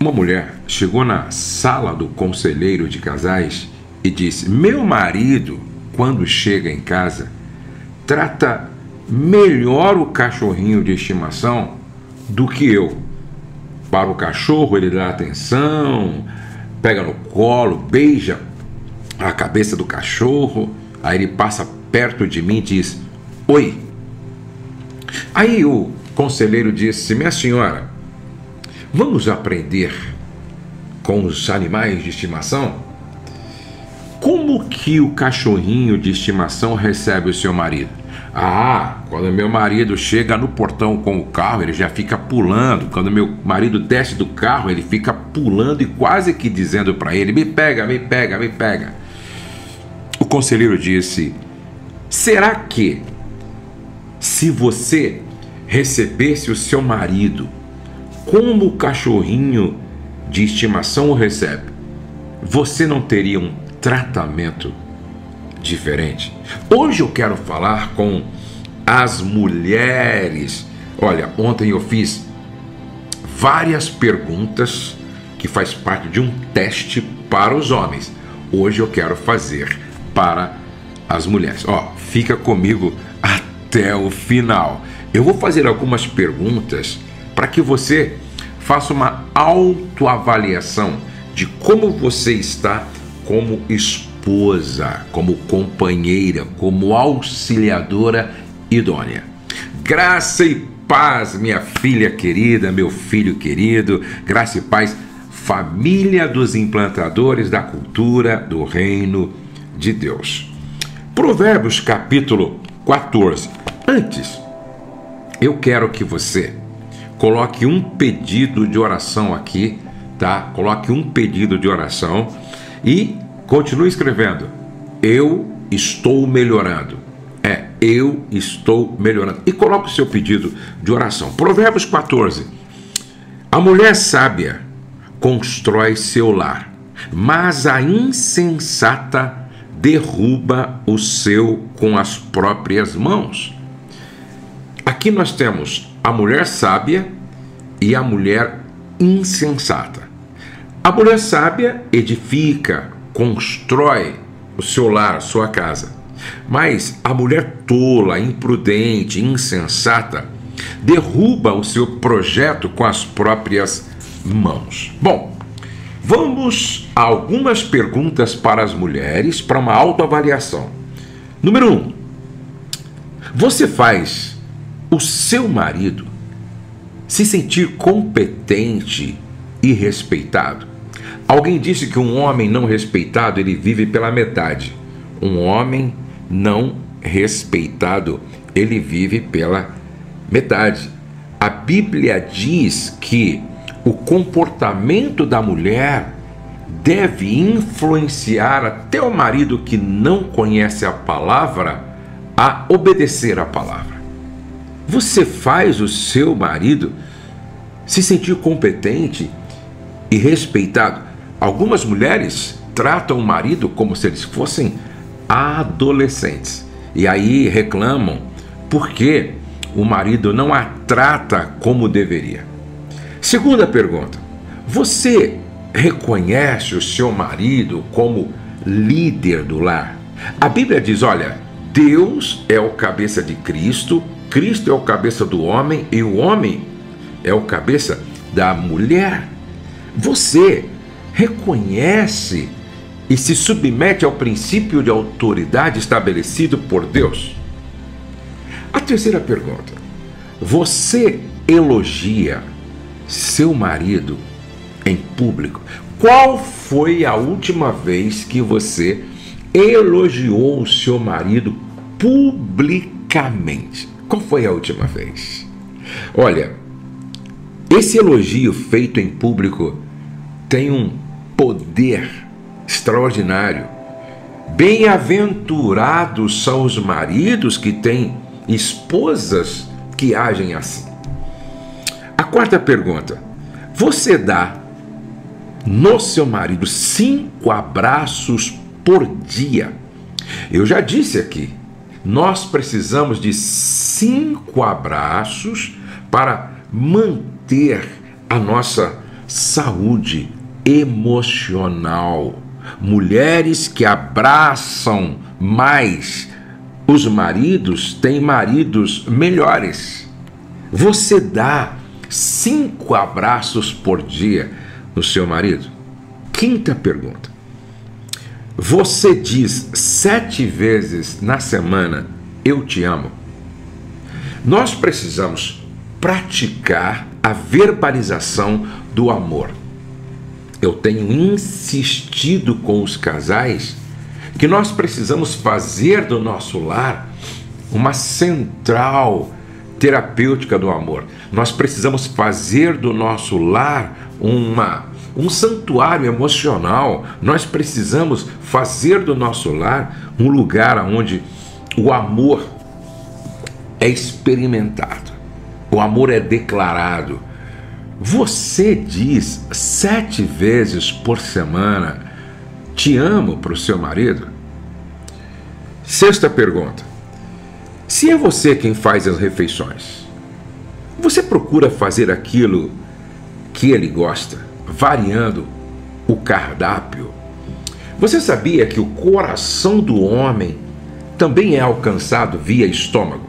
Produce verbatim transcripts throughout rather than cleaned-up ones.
Uma mulher chegou na sala do conselheiro de casais e disse: meu marido, quando chega em casa, trata melhor o cachorrinho de estimação do que eu. Para o cachorro ele dá atenção, pega no colo, beija a cabeça do cachorro, aí ele passa perto de mim e diz: oi. Aí o conselheiro disse: minha senhora, vamos aprender com os animais de estimação? Como que o cachorrinho de estimação recebe o seu marido? Ah, quando meu marido chega no portão com o carro, ele já fica pulando. Quando meu marido desce do carro, ele fica pulando e quase que dizendo para ele: me pega, me pega, me pega. O conselheiro disse: será que se você recebesse o seu marido como o cachorrinho de estimação o recebe, você não teria um tratamento diferente? Hoje eu quero falar com as mulheres. Olha, ontem eu fiz várias perguntas que faz parte de um teste para os homens. Hoje eu quero fazer para as mulheres. Ó, fica comigo até o final. Eu vou fazer algumas perguntas para que você faça uma autoavaliação de como você está como esposa, como companheira, como auxiliadora idônea. Graça e paz, minha filha querida, meu filho querido, graça e paz, família dos implantadores da cultura do reino de Deus. Provérbios capítulo quatorze. Antes, eu quero que você coloque um pedido de oração aqui, tá? Coloque um pedido de oração e continue escrevendo: eu estou melhorando. É, eu estou melhorando. E coloque o seu pedido de oração. Provérbios quatorze. A mulher sábia constrói seu lar, mas a insensata derruba o seu com as próprias mãos. Aqui nós temos a mulher sábia e a mulher insensata. A mulher sábia edifica, constrói o seu lar, a sua casa. Mas a mulher tola, imprudente, insensata, derruba o seu projeto com as próprias mãos. Bom, vamos a algumas perguntas para as mulheres, para uma autoavaliação. Número um. Você faz o seu marido se sentir competente e respeitado? Alguém disse que um homem não respeitado, ele vive pela metade. Um homem não respeitado, ele vive pela metade. A Bíblia diz que o comportamento da mulher deve influenciar até o marido que não conhece a palavra a obedecer a palavra. Você faz o seu marido se sentir competente e respeitado? Algumas mulheres tratam o marido como se eles fossem adolescentes e aí reclamam porque o marido não a trata como deveria. Segunda pergunta: você reconhece o seu marido como líder do lar? A Bíblia diz: olha, Deus é o cabeça de Cristo, Cristo é o cabeça do homem e o homem é o cabeça da mulher. Você reconhece e se submete ao princípio de autoridade estabelecido por Deus? A terceira pergunta: você elogia seu marido em público? Qual foi a última vez que você elogiou o seu marido publicamente? Qual foi a última vez? Olha, esse elogio feito em público tem um poder extraordinário. Bem-aventurados são os maridos que têm esposas que agem assim. A quarta pergunta: você dá no seu marido cinco abraços por dia? Eu já disse aqui, nós precisamos de cinco abraços para manter a nossa saúde emocional. Mulheres que abraçam mais os maridos têm maridos melhores. Você dá cinco abraços por dia no seu marido? Quinta pergunta. Você diz sete vezes na semana, eu te amo? Nós precisamos praticar a verbalização do amor. Eu tenho insistido com os casais que nós precisamos fazer do nosso lar uma central terapêutica do amor. Nós precisamos fazer do nosso lar uma, um santuário emocional. Nós precisamos fazer do nosso lar um lugar onde o amor é experimentado, o amor é declarado. Você diz sete vezes por semana, te amo para o seu marido? Sexta pergunta. Se é você quem faz as refeições, você procura fazer aquilo que ele gosta, variando o cardápio? Você sabia que o coração do homem também é alcançado via estômago?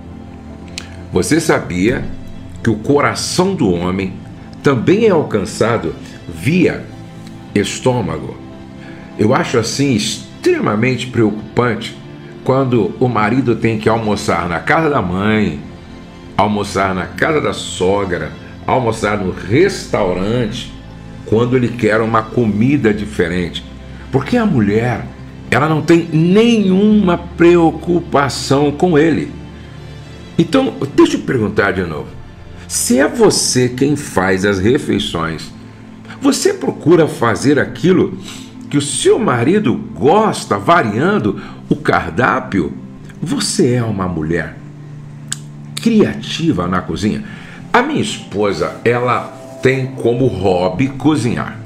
Você sabia que o coração do homem também é alcançado via estômago? Eu acho assim extremamente preocupante quando o marido tem que almoçar na casa da mãe, almoçar na casa da sogra, almoçar no restaurante, quando ele quer uma comida diferente. Porque a mulher, ela não tem nenhuma preocupação com ele. Então, deixa eu perguntar de novo. Se é você quem faz as refeições, você procura fazer aquilo que o seu marido gosta, variando o cardápio? Você é uma mulher criativa na cozinha? A minha esposa, ela tem como hobby cozinhar.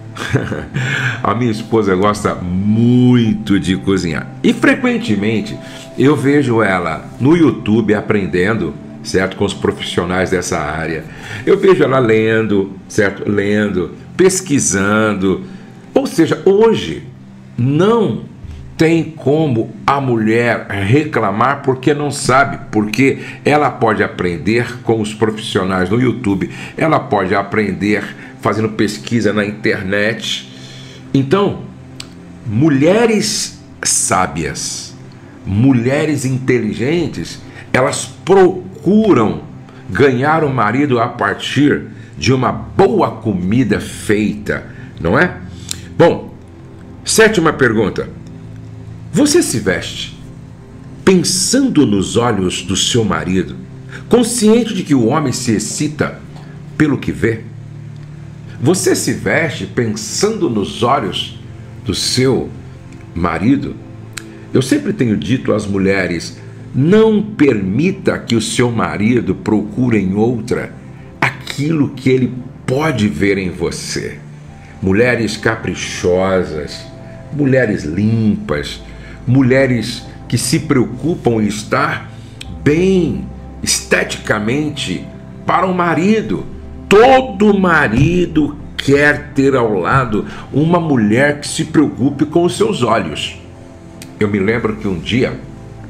A minha esposa gosta muito de cozinhar. E frequentemente eu vejo ela no YouTube aprendendo, certo? Com os profissionais dessa área. Eu vejo ela lendo, certo? Lendo, pesquisando. Ou seja, hoje não tem como a mulher reclamar porque não sabe, porque ela pode aprender com os profissionais no YouTube, ela pode aprender fazendo pesquisa na internet. Então, mulheres sábias, mulheres inteligentes, elas procuram ganhar o marido a partir de uma boa comida feita, não é? Bom, sétima pergunta. Você se veste pensando nos olhos do seu marido, consciente de que o homem se excita pelo que vê? Você se veste pensando nos olhos do seu marido? Eu sempre tenho dito às mulheres: não permita que o seu marido procure em outra aquilo que ele pode ver em você. Mulheres caprichosas, mulheres limpas, mulheres que se preocupam em estar bem esteticamente para o marido. Todo marido quer ter ao lado uma mulher que se preocupe com os seus olhos. Eu me lembro que um dia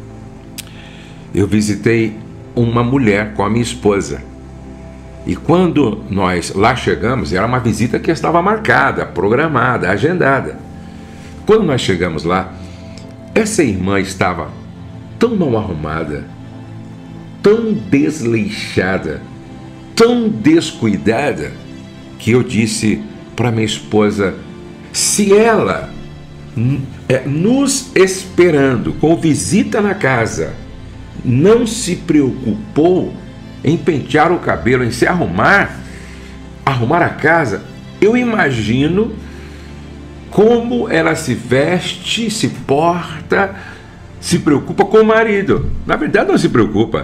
eu visitei uma mulher com a minha esposa. E quando nós lá chegamos, era uma visita que estava marcada, programada, agendada. Quando nós chegamos lá, essa irmã estava tão mal arrumada, tão desleixada, tão descuidada, que eu disse para minha esposa: se ela é, nos esperando com visita na casa, não se preocupou em pentear o cabelo, em se arrumar, arrumar a casa, eu imagino como ela se veste, se porta, se preocupa com o marido. Na verdade, não se preocupa.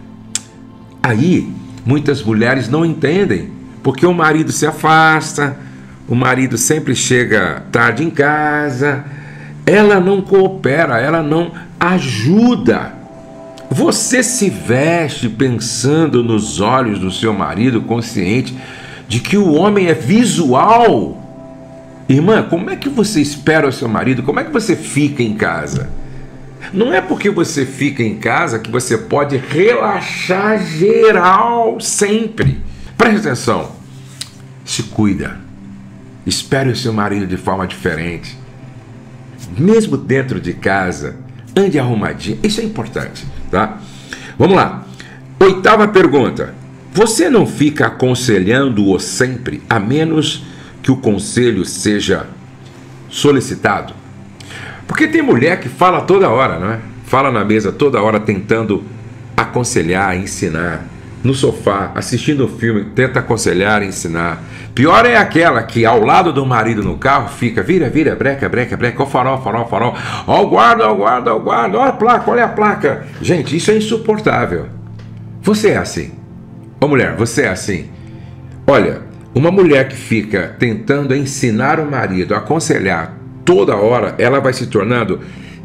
Aí, muitas mulheres não entendem, porque o marido se afasta, o marido sempre chega tarde em casa, ela não coopera, ela não ajuda. Você se veste pensando nos olhos do seu marido, consciente de que o homem é visual. Irmã, como é que você espera o seu marido? Como é que você fica em casa? Não é porque você fica em casa que você pode relaxar geral sempre. Preste atenção. Se cuida. Espere o seu marido de forma diferente. Mesmo dentro de casa, ande arrumadinho. Isso é importante, tá? Vamos lá. Oitava pergunta. Você não fica aconselhando-o sempre, a menos que o conselho seja solicitado? Porque tem mulher que fala toda hora, não é? Fala na mesa toda hora tentando aconselhar, ensinar. No sofá, assistindo o filme, tenta aconselhar, ensinar. Pior é aquela que ao lado do marido no carro fica, vira, vira, breca, breca, breca, ó o farol, farol, farol, ó o guarda, ó o guarda, ó o guarda, ó a placa, olha a placa. Gente, isso é insuportável. Você é assim. Ô mulher, você é assim. Olha, uma mulher que fica tentando ensinar o marido, aconselhar toda hora, ela vai se tornando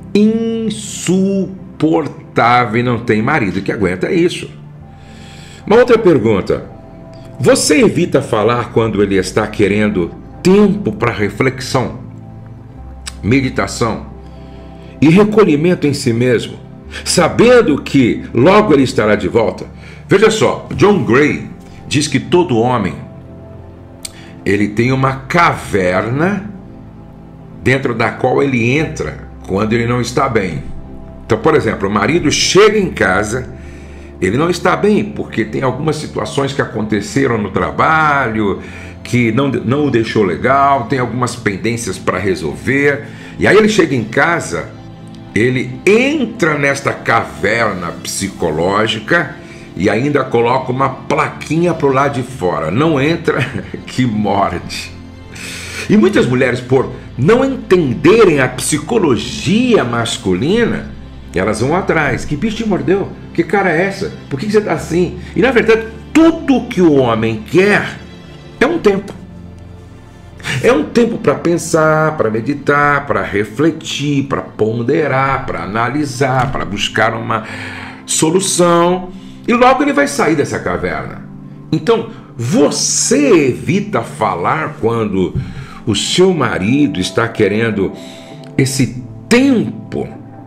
insuportável e não tem marido que aguenta isso. Uma outra pergunta. Você evita falar quando ele está querendo tempo para reflexão, meditação e recolhimento em si mesmo, sabendo que logo ele estará de volta? Veja só, John Gray diz que todo homem ele tem uma caverna dentro da qual ele entra quando ele não está bem. Então, por exemplo, o marido chega em casa, ele não está bem porque tem algumas situações que aconteceram no trabalho que não, não o deixou legal, tem algumas pendências para resolver, e aí ele chega em casa, ele entra nesta caverna psicológica e ainda coloca uma plaquinha para o lado de fora: não entra que morde. E muitas mulheres, por não entenderem a psicologia masculina, elas vão atrás. Que bicho te mordeu? Que cara é essa? Por que você está assim? E na verdade, tudo que o homem quer é um tempo. É um tempo para pensar, para meditar, para refletir, para ponderar, para analisar, para buscar uma solução. E logo ele vai sair dessa caverna. Então, você evita falar quando o seu marido está querendo esse tempo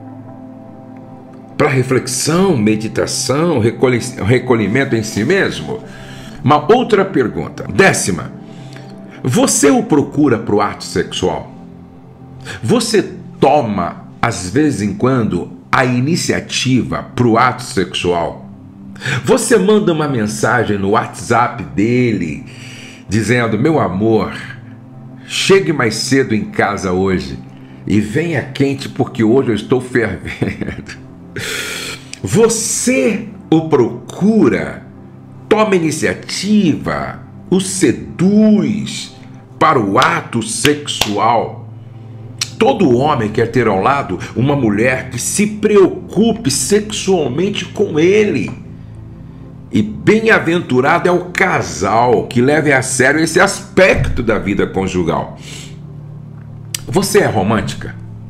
para reflexão, meditação, recolhimento em si mesmo? Uma outra pergunta. Décima. Você o procura para o ato sexual? Você toma, às vezes em quando, a iniciativa para o ato sexual? Você manda uma mensagem no WhatsApp dele dizendo: meu amor, chegue mais cedo em casa hoje e venha quente porque hoje eu estou fervendo. Você o procura, toma iniciativa, o seduz para o ato sexual? Todo homem quer ter ao lado uma mulher que se preocupe sexualmente com ele. E bem-aventurado é o casal que leve a sério esse aspecto da vida conjugal. Você é romântica?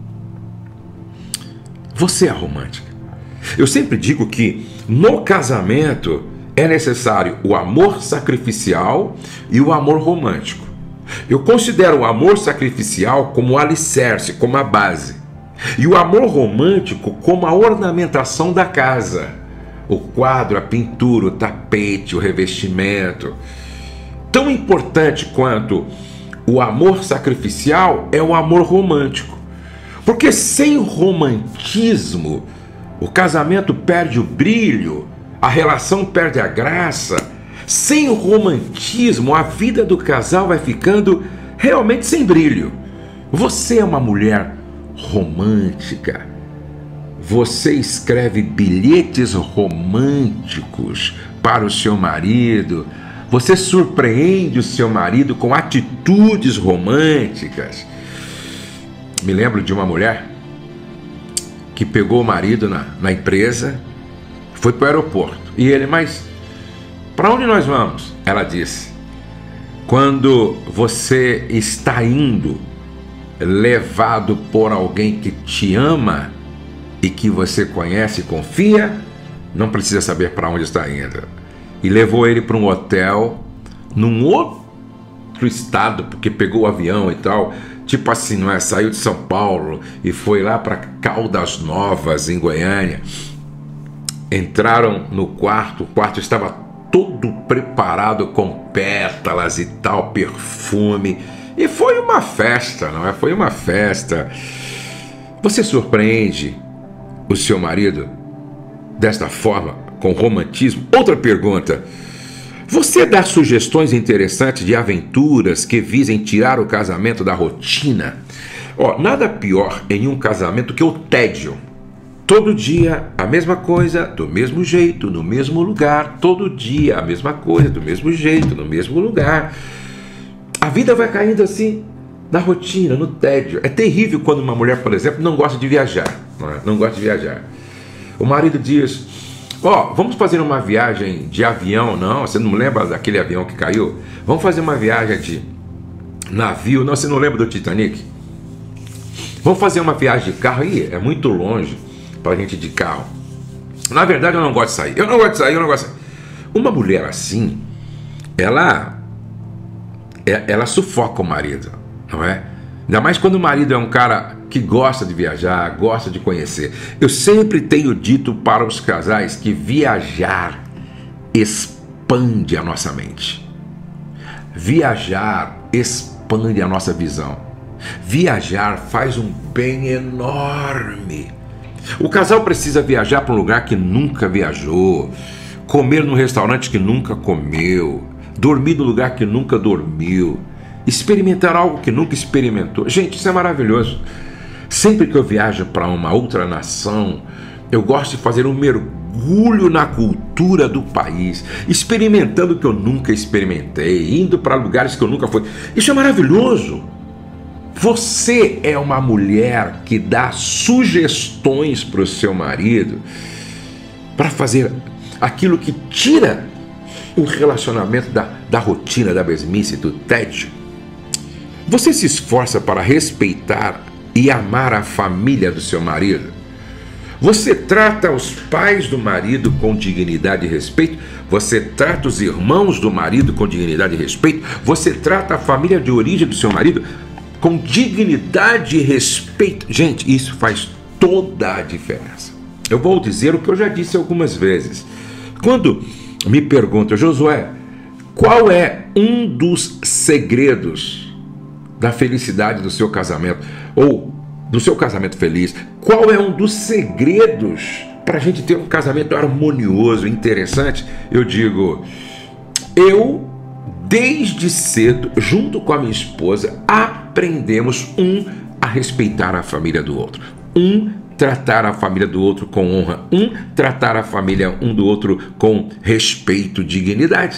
Você é romântica? Eu sempre digo que no casamento é necessário o amor sacrificial e o amor romântico. Eu considero o amor sacrificial como o alicerce, como a base, e o amor romântico como a ornamentação da casa. O quadro, a pintura, o tapete, o revestimento. Tão importante quanto o amor sacrificial é o amor romântico. Porque sem romantismo, o casamento perde o brilho, a relação perde a graça. Sem romantismo, a vida do casal vai ficando realmente sem brilho. Você é uma mulher romântica. Você escreve bilhetes românticos para o seu marido. Você surpreende o seu marido com atitudes românticas. Me lembro de uma mulher que pegou o marido na, na empresa, foi para o aeroporto. E ele, mas para onde nós vamos? Ela disse: quando você está indo, levado por alguém que te ama e que você conhece e confia, não precisa saber para onde está indo. E levou ele para um hotel num outro estado, porque pegou o avião e tal, tipo assim, não é? Saiu de São Paulo e foi lá para Caldas Novas, em Goiânia. Entraram no quarto, o quarto estava todo preparado com pétalas e tal, perfume, e foi uma festa, não é? Foi uma festa. Você surpreende o seu marido desta forma, com romantismo? Outra pergunta: você dá sugestões interessantes de aventuras que visem tirar o casamento da rotina? Ó, nada pior em um casamento que o tédio. Todo dia a mesma coisa, do mesmo jeito, no mesmo lugar. Todo dia a mesma coisa, do mesmo jeito, no mesmo lugar. A vida vai caindo assim, na rotina, no tédio. É terrível quando uma mulher, por exemplo, não gosta de viajar. Não, é? Não gosta de viajar. O marido diz: ó, oh, vamos fazer uma viagem de avião. Não, você não lembra daquele avião que caiu? Vamos fazer uma viagem de navio. Não, você não lembra do Titanic? Vamos fazer uma viagem de carro. Ih, é muito longe pra gente de carro. Na verdade, eu não gosto de sair. Eu não gosto de sair, eu não gosto de sair. Uma mulher assim, ela, ela sufoca o marido, não é? Ainda mais quando o marido é um cara que gosta de viajar, gosta de conhecer. Eu sempre tenho dito para os casais que viajar expande a nossa mente. Viajar expande a nossa visão. Viajar faz um bem enorme. O casal precisa viajar para um lugar que nunca viajou, comer num restaurante que nunca comeu, dormir no lugar que nunca dormiu, experimentar algo que nunca experimentou. Gente, isso é maravilhoso. Sempre que eu viajo para uma outra nação, eu gosto de fazer um mergulho na cultura do país, experimentando o que eu nunca experimentei, indo para lugares que eu nunca fui. Isso é maravilhoso. Você é uma mulher que dá sugestões para o seu marido para fazer aquilo que tira o relacionamento da, da rotina, da mesmice, do tédio. Você se esforça para respeitar e amar a família do seu marido? Você trata os pais do marido com dignidade e respeito? Você trata os irmãos do marido com dignidade e respeito? Você trata a família de origem do seu marido com dignidade e respeito? Gente, isso faz toda a diferença. Eu vou dizer o que eu já disse algumas vezes. Quando me perguntam: Josué, qual é um dos segredos da felicidade do seu casamento, ou do seu casamento feliz? Qual é um dos segredos para a gente ter um casamento harmonioso, interessante? Eu digo: eu, desde cedo, junto com a minha esposa, aprendemos um a respeitar a família do outro, um tratar a família do outro com honra, um tratar a família um do outro com respeito, dignidade.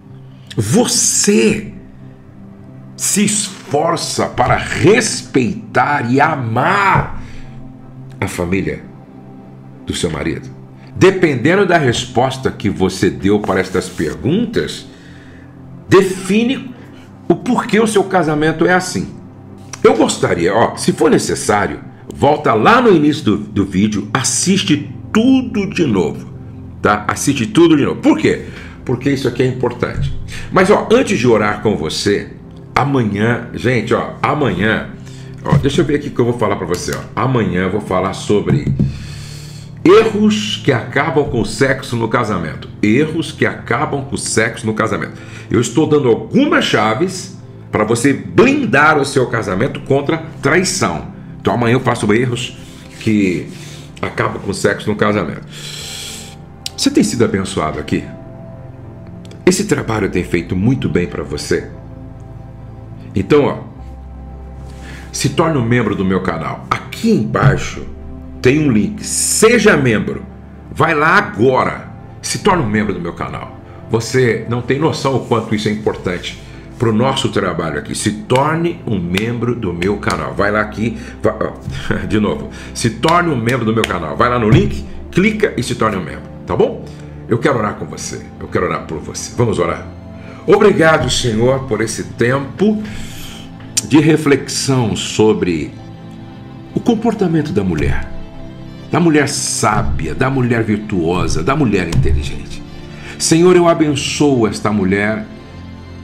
Você se esforça para respeitar e amar a família do seu marido? Dependendo da resposta que você deu para estas perguntas, define o porquê o seu casamento é assim. Eu gostaria, ó, se for necessário, volta lá no início do, do vídeo, assiste tudo de novo, tá? Assiste tudo de novo. Por quê? Porque isso aqui é importante. Mas, ó, antes de orar com você, amanhã, gente, ó, amanhã, ó, deixa eu ver aqui o que eu vou falar para você, ó. Amanhã eu vou falar sobre erros que acabam com o sexo no casamento. Erros que acabam com o sexo no casamento. Eu estou dando algumas chaves para você blindar o seu casamento contra traição. Então amanhã eu faço sobre erros que acabam com o sexo no casamento. Você tem sido abençoado aqui? Esse trabalho tem feito muito bem para você? Então, ó, se torne um membro do meu canal. Aqui embaixo tem um link. Seja membro. Vai lá agora. Se torne um membro do meu canal. Você não tem noção o quanto isso é importante para o nosso trabalho aqui. Se torne um membro do meu canal. Vai lá aqui. Vai, ó, de novo. Se torne um membro do meu canal. Vai lá no link, clica e se torne um membro. Tá bom? Eu quero orar com você. Eu quero orar por você. Vamos orar. Obrigado, Senhor, por esse tempo de reflexão sobre o comportamento da mulher. Da mulher sábia, da mulher virtuosa, da mulher inteligente. Senhor, eu abençoo esta mulher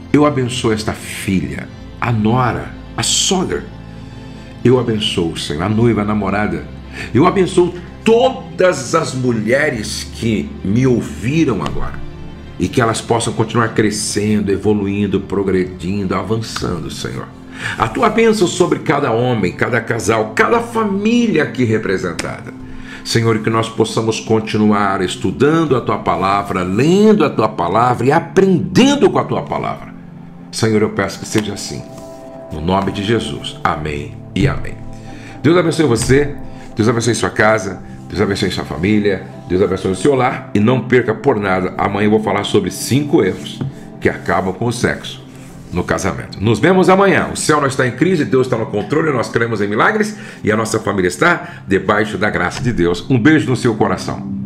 Eu abençoo esta filha, a nora, a sogra. Eu abençoo, Senhor, a noiva, a namorada. Eu abençoo todas as mulheres que me ouviram agora. E que elas possam continuar crescendo, evoluindo, progredindo, avançando, Senhor. A tua bênção sobre cada homem, cada casal, cada família aqui representada. Senhor, que nós possamos continuar estudando a tua palavra, lendo a tua palavra e aprendendo com a tua palavra. Senhor, eu peço que seja assim. No nome de Jesus. Amém e amém. Deus abençoe você, Deus abençoe sua casa, Deus abençoe sua família, Deus abençoe o seu lar. E não perca por nada, amanhã eu vou falar sobre cinco erros que acabam com o sexo no casamento. Nos vemos amanhã. O céu não está em crise, Deus está no controle, nós cremos em milagres e a nossa família está debaixo da graça de Deus. Um beijo no seu coração.